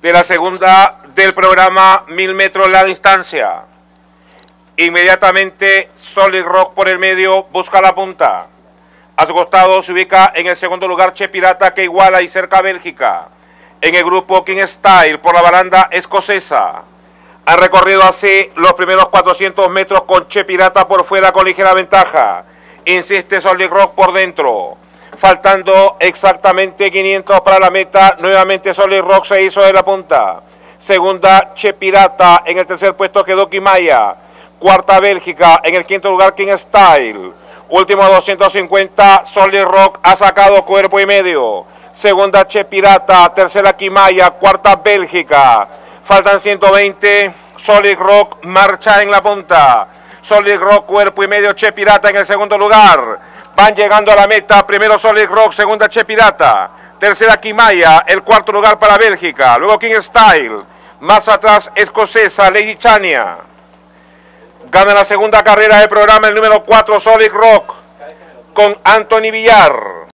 de la segunda del programa 1000 metros la distancia. Inmediatamente Solid Rock por el medio busca la punta. A su costado se ubica en el segundo lugar Che Pirata, que iguala y cerca Bélgica. En el grupo King Style por la baranda escocesa. Han recorrido así los primeros 400 metros con Che Pirata por fuera con ligera ventaja. Insiste Solid Rock por dentro. Faltando exactamente 500 para la meta, nuevamente Solid Rock se hizo de la punta. Segunda Che Pirata, en el tercer puesto quedó Kimaya. Cuarta Bélgica, en el quinto lugar King Style. Último 250, Solid Rock ha sacado cuerpo y medio. Segunda Che Pirata, tercera Kimaya, cuarta Bélgica. Faltan 120, Solid Rock marcha en la punta. Solid Rock, cuerpo y medio, Che Pirata en el segundo lugar. Van llegando a la meta, primero Solid Rock, segunda Che Pirata, tercera Kimaya, el cuarto lugar para Bélgica, luego King Style, más atrás escocesa, Lady Chania. Gana la segunda carrera del programa el número 4 Solid Rock con Anthony Villar.